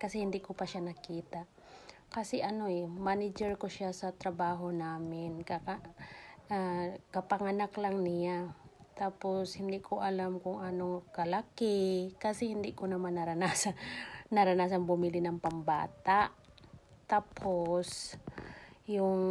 kasi hindi ko pa siya nakita. Kasi manager ko siya sa trabaho namin. Kapanganak lang niya. Tapos hindi ko alam kung anong kalaki kasi hindi ko naman naranasan bumili ng pambata. Tapos yung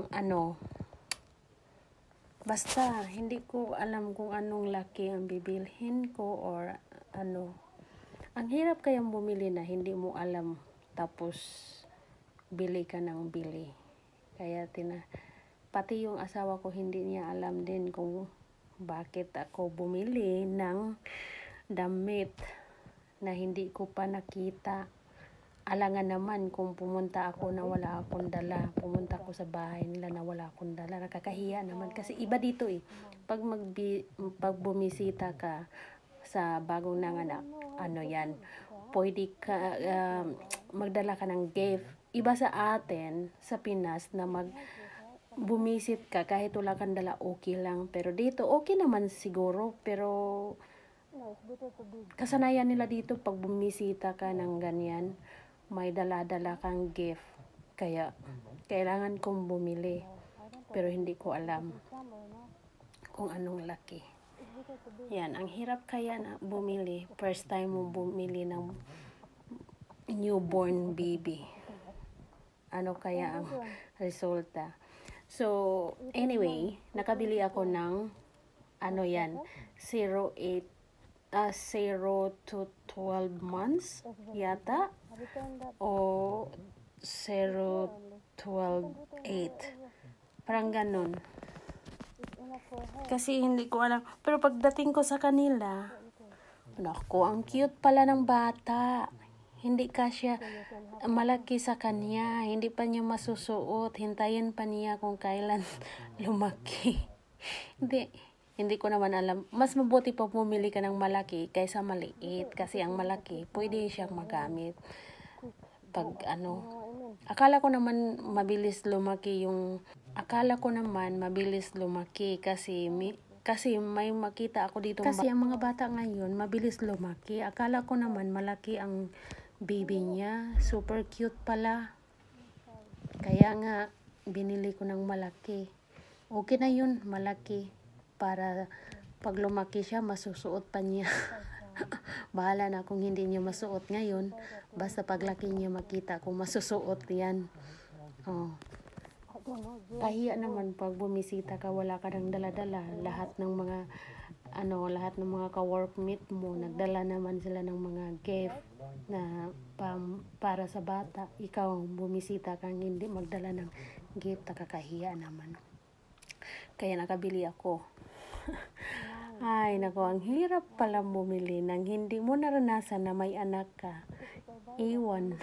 basta hindi ko alam kung anong laki ang bibilhin ko or ano. Ang hirap kayang bumili na hindi mo alam tapos bili ka ng bili. Kaya pati yung asawa ko hindi niya alam din kung bakit ako bumili ng damit na hindi ko pa nakita. Alangan naman kung pumunta ako na wala akong dala. Pumunta ako sa bahay nila na wala akong dala. Nakakahiya naman kasi iba dito Pag bumisita ka sa bagong nanganak, pwede ka magdala ka ng gift. Iba sa atin, sa Pinas, na bumisit ka kahit wala kang dala, okay lang. Pero dito, okay naman siguro. Pero kasanayan nila dito pag bumisita ka ng ganyan, may dala-dala kang gift. Kaya, kailangan kong bumili. Pero hindi ko alam kung anong laki. Yan, ang hirap kaya na bumili. First time mo bumili ng newborn baby. Ano kaya ang resulta? So, anyway, nakabili ako ng 0 to 12 months yata o 0, 12, 8. Parang ganun. Kasi hindi ko alam. Pero pagdating ko sa kanila, naku, ang cute pala ng bata. Hindi kasya malaki sa kanya. Hindi pa niya masusuot. Hintayin pa niya kung kailan lumaki. Hindi ko naman alam. Mas mabuti pa bumili ka ng malaki kaysa maliit. Kasi ang malaki, pwede siyang magamit. Akala ko naman mabilis lumaki kasi may makita ako dito. Kasi ang mga bata ngayon, mabilis lumaki. Akala ko naman malaki ang baby niya. Super cute pala. Kaya nga, binili ko ng malaki. Okay na yun, malaki. Para pag lumaki siya, masusuot pa niya. Bahala na kung hindi niya masuot ngayon. Basta paglaki niya makita kung masusuot yan. Kahiya naman pag bumisita ka, wala ka ng dala-dala. Lahat ng mga ka-workmate mo, nagdala naman sila ng mga gift na para sa bata. Ikaw, bumisita kang hindi magdala ng gift, nakakahiya naman. Kaya nakabili ako. Ay, nako, ang hirap pala bumili nang hindi mo naranasan na may anak ka. Iwan.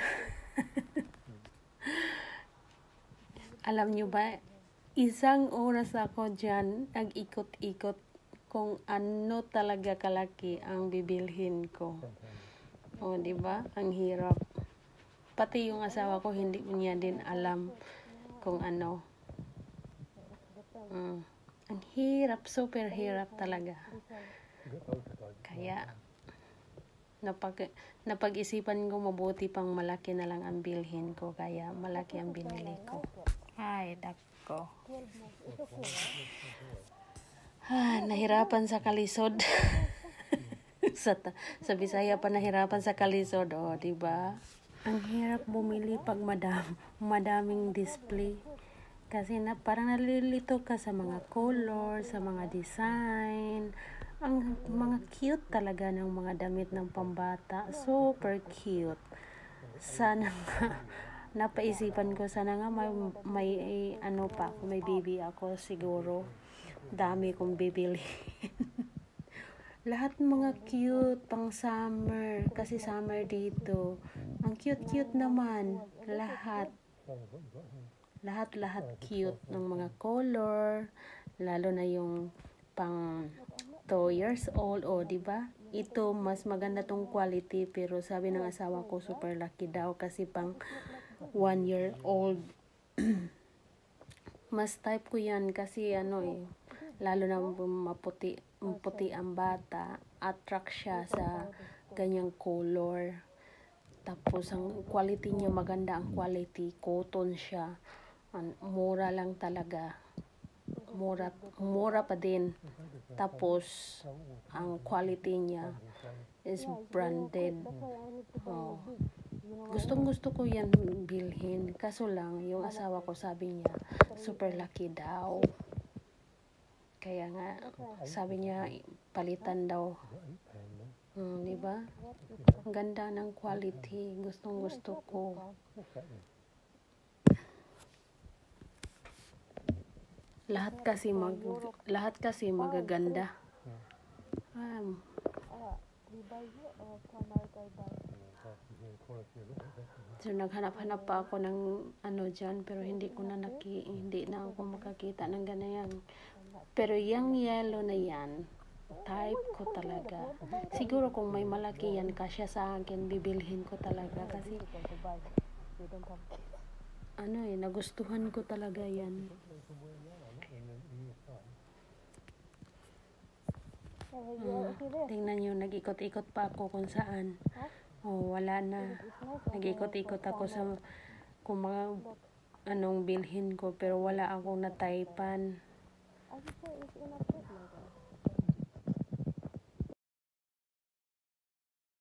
Alam nyo ba, isang oras ako dyan, nag-ikot-ikot kung ano talaga kalaki ang bibilhin ko. Diba? Ang hirap. Pati yung asawa ko, hindi niya din alam kung ano. Ang hirap, super hirap talaga. Kaya, napag-isipan ko mabuti pang malaki na lang ang bilhin ko. Kaya, malaki ang binili ko. Ay, dako. Nahirapan sa kalisod. sa Bisaya pa nahirapan sa kalisod. Diba? Ang hirap bumili pag madaming display. Kasi parang nalilito ka sa mga color, sa mga design. Ang mga cute talaga ng mga damit ng pambata. Super cute. Sana nga, napaisipan ko, sana nga may baby ako siguro. Dami kong bibili. Lahat mga cute, pang summer. Kasi summer dito. Ang cute-cute naman. Lahat cute ng mga color. Lalo na yung pang 2 years old. Diba? Ito, mas maganda tong quality. Pero sabi ng asawa ko, super lucky daw. Kasi pang 1 year old. Mas type ko yan kasi lalo na maputi ang bata, attract siya sa ganyang color. Tapos ang quality niya, maganda ang quality, cotton siya. Mura lang talaga. Mura pa din. Tapos ang quality niya is branded. Oh. Gustong gusto ko yan bilhin. Kaso lang, yung asawa ko sabi niya, super laki daw. Kaya nga, sabi niya, palitan daw. Di ba? Ang ganda ng quality. Gustong gusto ko. Lahat kasi magaganda. So naghanap-hanap pa ako ng ano diyan, pero hindi na ako makakita ng ganayan. Pero yung yellow na yan, type ko talaga. Siguro kung may malaki yan kasya sa akin, bibilhin ko talaga kasi nagustuhan ko talaga yan. Tingnan nyo, nag-ikot-ikot pa ako kung saan. Wala na. Nag-ikot-ikot ako sa kung mga anong bilhin ko, pero wala akong nataypan.